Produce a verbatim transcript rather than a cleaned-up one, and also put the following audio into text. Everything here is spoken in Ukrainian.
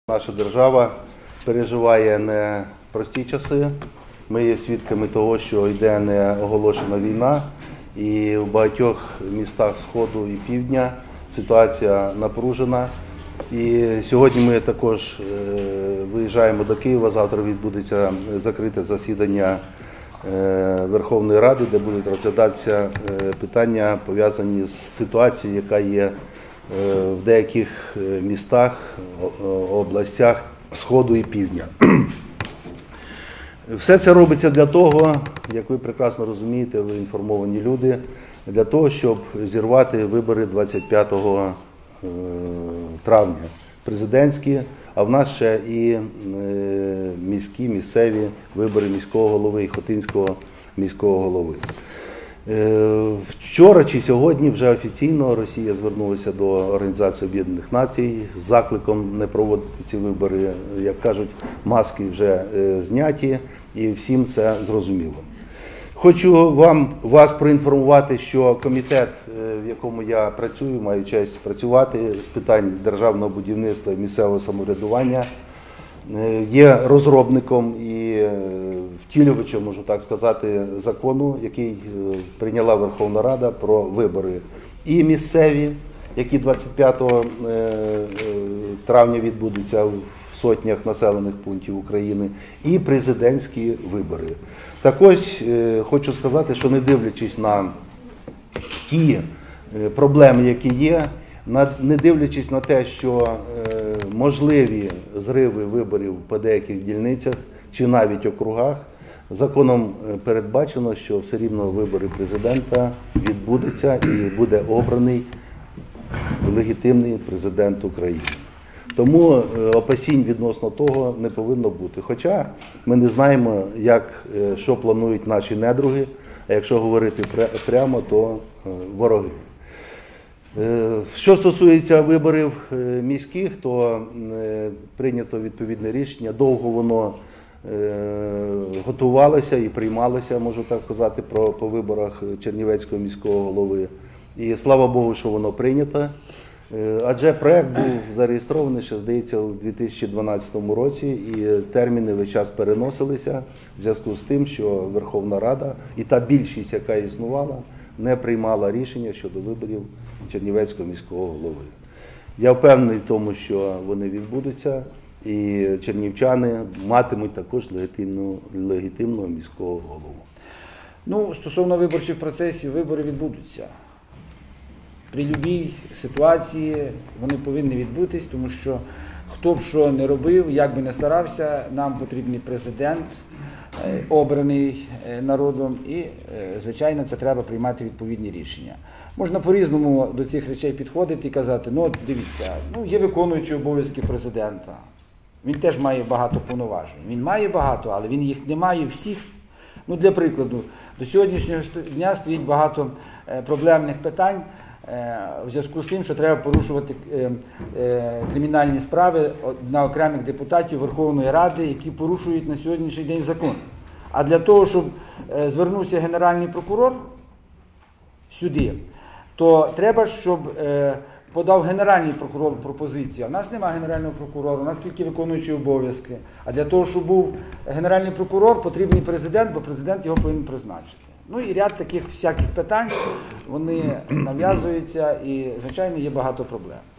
Наша держава переживає непрості часи. Ми є свідками того, що йде неоголошена війна, і в багатьох містах Сходу і Півдня ситуація напружена. І сьогодні ми також виїжджаємо до Києва, завтра відбудеться закрите засідання Верховної Ради, де будуть розглядатися питання, пов'язані з ситуацією, яка є в деяких містах, областях Сходу і Півдня. Все це робиться для того, як ви прекрасно розумієте, ви інформовані люди, для того, щоб зірвати вибори двадцять п'ятого травня, президентські, а в нас ще і міські, місцеві вибори міського голови і Хотинського міського голови. Вчора чи сьогодні вже офіційно Росія звернулася до Організації Об'єднаних Націй з закликом не проводити ці вибори. Як кажуть, маски вже зняті і всім це зрозуміло. Хочу вам, вас проінформувати, що комітет, в якому я працюю, маю честь працювати з питань державного будівництва і місцевого самоврядування, є розробником і втілювачем, можу так сказати, закону, який прийняла Верховна Рада про вибори і місцеві, які двадцять п'ятого травня відбудуться в сотнях населених пунктів України, і президентські вибори. Так ось хочу сказати, що не дивлячись на ті проблеми, які є, не дивлячись на те, що можливі зриви виборів по деяких дільницях чи навіть округах, законом передбачено, що все рівно вибори президента відбудуться і буде обраний легітимний президент України. Тому опасінь відносно того не повинно бути. Хоча ми не знаємо, як, що планують наші недруги, а якщо говорити прямо, то вороги. Що стосується виборів міських, то прийнято відповідне рішення. Довго воно готувалося і приймалося, можу так сказати, про, по виборах Чернівецького міського голови. І слава Богу, що воно прийнято. Адже проект був зареєстрований, ще, здається, у дві тисячі дванадцятому році, і терміни весь час переносилися в зв'язку з тим, що Верховна Рада і та більшість, яка існувала, не приймала рішення щодо виборів Чернівецького міського голови. Я впевнений в тому, що вони відбудуться, і чернівчани матимуть також легітимну, легітимного міського голову. Ну, стосовно виборчих процесів, вибори відбудуться. При будь-якій ситуації вони повинні відбутись, тому що хто б що не робив, як би не старався, нам потрібний президент, обраний народом, і, звичайно, це треба приймати відповідні рішення. Можна по-різному до цих речей підходити і казати, ну, дивіться, ну, є виконуючі обов'язки президента, він теж має багато повноважень. Він має багато, але він їх не має всіх. Ну, для прикладу, до сьогоднішнього дня стоїть багато проблемних питань, в зв'язку з тим, що треба порушувати кримінальні справи на окремих депутатів Верховної Ради, які порушують на сьогоднішній день закон. А для того, щоб звернувся Генеральний прокурор сюди, то треба, щоб подав Генеральний прокурор пропозицію. У нас немає Генерального прокурора, у нас тільки виконуючі обов'язки. А для того, щоб був Генеральний прокурор, потрібний президент, бо президент його повинен призначити. Ну і ряд таких всяких питань, вони нав'язуються і, звичайно, є багато проблем.